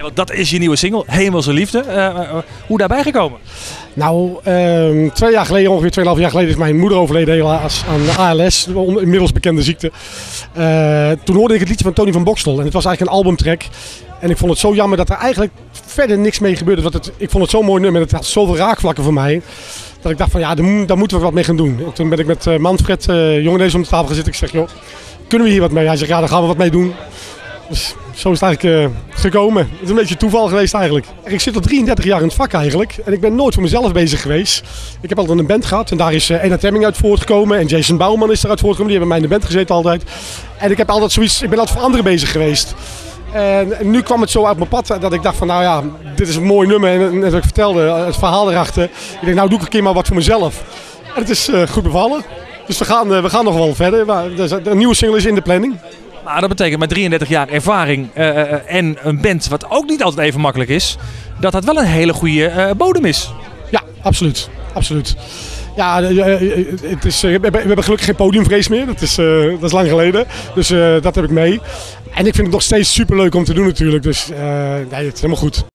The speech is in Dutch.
Ja, want dat is je nieuwe single, Hemelse Liefde. Hoe daarbij gekomen? Nou, 2 jaar geleden, ongeveer 2,5 jaar geleden, is mijn moeder overleden helaas aan de ALS, een inmiddels bekende ziekte. Toen hoorde ik het liedje van Tony van Boxtel en het was eigenlijk een albumtrack. En ik vond het zo jammer dat er eigenlijk verder niks mee gebeurde. Want ik vond het zo'n mooi nummer, het had zoveel raakvlakken voor mij. Dat ik dacht van ja, daar moeten we wat mee gaan doen. En toen ben ik met Manfred, jongen om de tafel gezeten. Ik zeg joh, kunnen we hier wat mee? Hij zegt ja, daar gaan we wat mee doen. Dus zo is het eigenlijk gekomen. Het is een beetje toeval geweest eigenlijk. Ik zit al 33 jaar in het vak eigenlijk. En ik ben nooit voor mezelf bezig geweest. Ik heb altijd een band gehad. En daar is Ena Temming uit voortgekomen. En Jason Bouwman is eruit voortgekomen. Die hebben mij in de band gezeten altijd. En ik heb altijd zoiets, ik ben altijd voor anderen bezig geweest. En nu kwam het zo uit mijn pad dat ik dacht van nou ja, dit is een mooi nummer. En net wat ik vertelde, het verhaal erachter. Ik denk nou doe ik een keer maar wat voor mezelf. En het is goed bevallen. Dus we gaan nog wel verder. Maar een nieuwe single is in de planning. Maar dat betekent met 33 jaar ervaring en een band wat ook niet altijd even makkelijk is, dat dat wel een hele goede bodem is. Ja, absoluut. Absoluut. Ja, het is, we hebben gelukkig geen podiumvrees meer. Dat is lang geleden. Dus dat heb ik mee. En ik vind het nog steeds super leuk om te doen natuurlijk. Dus nee, het is helemaal goed.